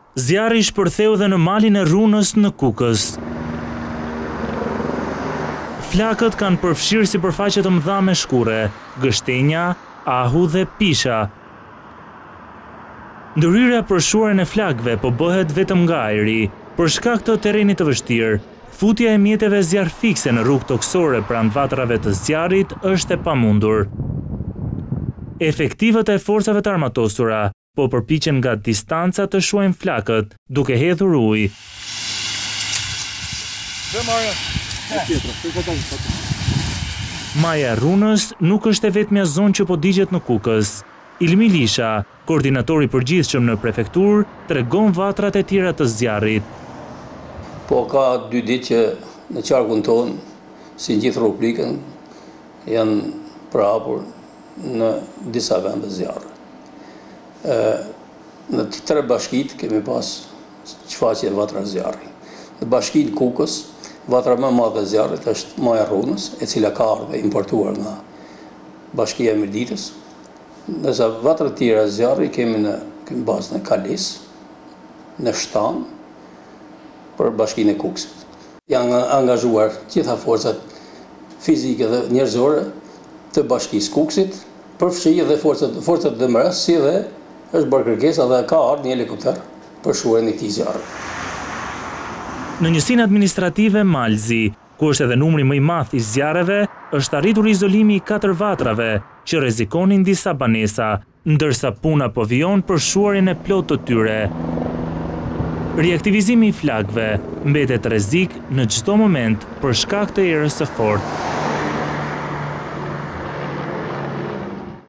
Zjarri shpërtheu dhe në malin e Runës në Kukës. Flakët kanë përfshirë sipërfaqe të mëdha me shkure, gështenja, ahu dhe pisha. Ndërhyrja për shuarjen e flakëve po bëhet vetëm nga ajri, për shkak të terrenit të vështirë. Futja e mjeteve zjarr fikse në rrugë toksore pranë vatrave të zjarrit është e pamundur. Efektivët e forcave të armatosura po përpiqen nga distanca të shuajnë flakët, duke hedhur ujë. Maja e Runës nuk është e vetmja zonë që po digjet në Kukës. Ilmi Lisha, koordinatori i përgjithshëm në prefekturë, tregon vatrat e tjera të zjarrit. Po ka 2 ditë që në qarkun tonë, si gjithë Republikën, janë prapur në disa vende zjarre. Në të 3 bashkit kemi pas shfaqje vatra zjarri. Në bashkinë Kukës, vatra më madhe e zjarrit është Maja e Runës, e cila ka ardhur importuar nga Bashkia e Mirditës. Ndërsa vatra të tjera zjarri kemi bazën e Kalis, në Shtanë, për bashkinë e Kukësit. Janë angazhuar gjitha forcat fizike dhe njerëzore të bashkisë Kukësit, përfshi dhe forcat DMRS, si dhe është bërë kërkesa dhe ka ardhur një helikopter për shuarjen e këtij zjarri. Në njësinë administrative Malzi, ku është edhe numri më i madh i zjarreve, është arritur izolimi i 4 vatrave që rrezikonin disa banesa, ndërsa puna po vijon për shuarjen e plotë të tyre. Reaktivizimi i flakëve mbetet rrezik në çdo moment për shkak të erës së fortë.